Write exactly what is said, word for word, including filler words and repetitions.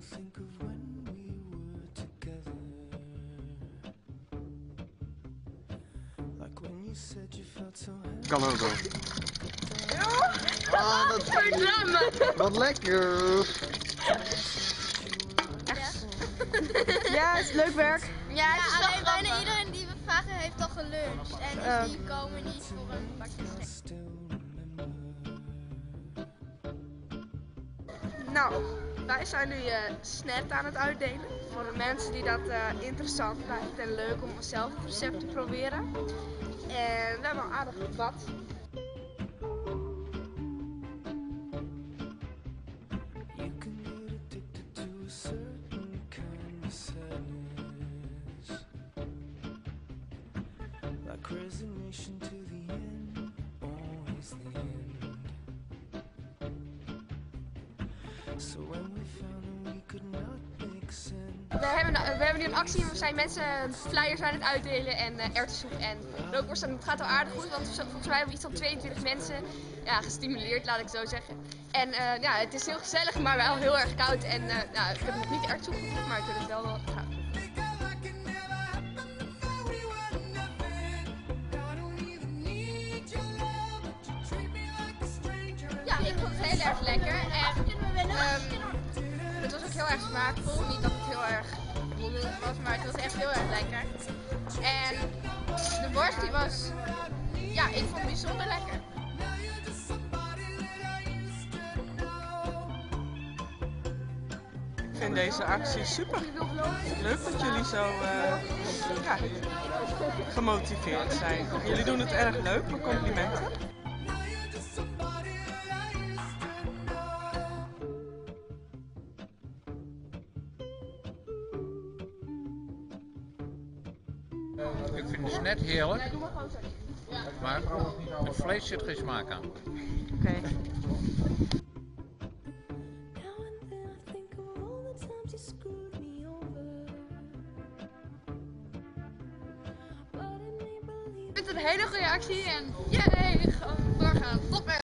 Kan ook wel. Ja? Ah, dat is wat lekker! Echt? Ja, het is leuk werk. Ja, het is ja, alleen bijna iedereen die we vragen heeft al geluncht. En dus uh. die komen niet voor een bakje schrik. Nou, wij zijn nu uh, Snert aan het uitdelen. Voor de mensen die dat uh, interessant lijkt en leuk om zelf het recept te proberen. En we hebben een aardig wat. We hebben, we hebben nu een actie, we zijn mensen flyers aan het uitdelen en uh, erwtensoep en rookworst. En het gaat al aardig goed, want volgens mij hebben we iets van tweeëntwintig mensen ja, gestimuleerd, laat ik zo zeggen. En uh, ja, het is heel gezellig, maar wel heel erg koud. En uh, nou, ik heb nog niet erwtensoep geproefd, maar ik wil het wel wel graag. Ja, ik vond het heel erg lekker. En, um, het was ook heel erg smaakvol. Niet dat het heel erg bloederig was, maar het was echt heel erg lekker. En de worst die was, ja, ik vond het bijzonder lekker. Ik vind deze actie super. Leuk dat jullie zo uh, ja, gemotiveerd zijn. Jullie doen het erg leuk, mijn complimenten. Ik vind de Snert heerlijk, maar het vlees zit geen smaak aan. Oké. Okay. Ik vind het een hele goede actie en jee, gewoon doorgaan. Top.